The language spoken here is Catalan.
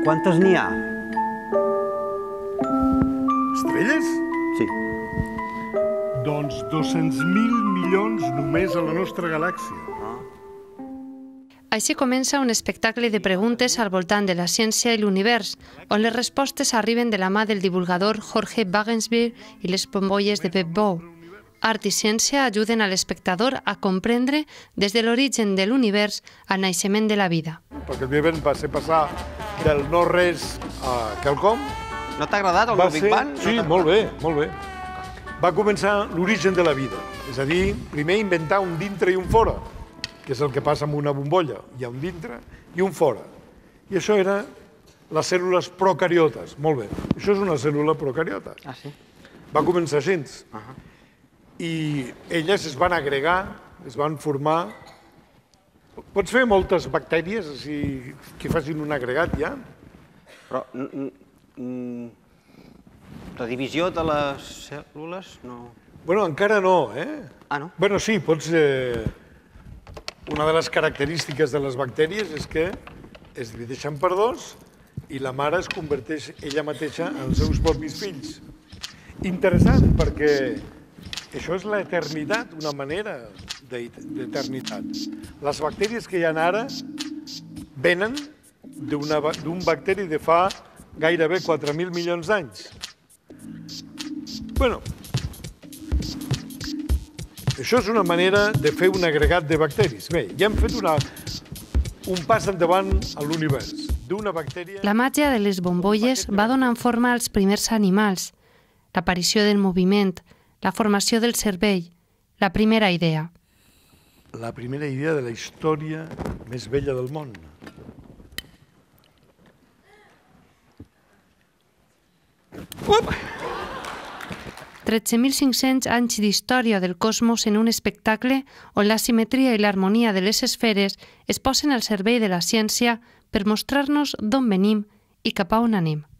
Quantes n'hi ha? Estrelles? Sí. Doncs 200.000 milions només a la nostra galàxia. Així comença un espectacle de preguntes al voltant de la ciència i l'univers, on les respostes arriben de la mà del divulgador Jorge Wagensberg i les bombolles de Pep Bow. Art i ciència ajuden a l'espectador a comprendre des de l'origen de l'univers al naixement de la vida. Perquè el Big Bang va ser passar del no-res a quelcom. No t'ha agradat el Big Bang? Sí, molt bé, molt bé. Va començar l'origen de la vida, és a dir, primer inventar un dintre i un fora, que és el que passa amb una bombolla. Hi ha un dintre i un fora. I això era les cèl·lules procariotes. Molt bé. Això és una cèl·lula procariota. Ah, sí? Va començar així. I elles es van agregar, es van formar. Pots fer moltes bactèries que facin un agregat ja? Però la divisió de les cèl·lules no... Bueno, encara no, eh? Ah, no? Bueno, sí, pots... Una de les característiques de les bactèries és que es divideixen per dos i la mare es converteix ella mateixa en els seus propis fills. Interessant, perquè això és l'eternitat, una manera d'eternitat. Les bactèries que hi ha ara venen d'un bacteri de fa gairebé 4.000 milions d'anys. Bueno, això és una manera de fer un agregat de bacteris. Bé, ja hem fet un pas endavant a l'univers. D'una bactèria... La màgia de les bombolles va donant forma als primers animals, l'aparició del moviment, la formació del cervell, la primera idea. La primera idea de la història més vella del món. Up! 13.500 anys d'història del cosmos en un espectacle on la simetria i l'harmonia de les esferes es posen al servei de la ciència per mostrar-nos d'on venim i cap a on anem.